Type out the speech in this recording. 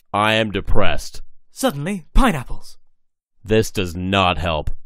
I am depressed. Suddenly, pineapples. This does not help.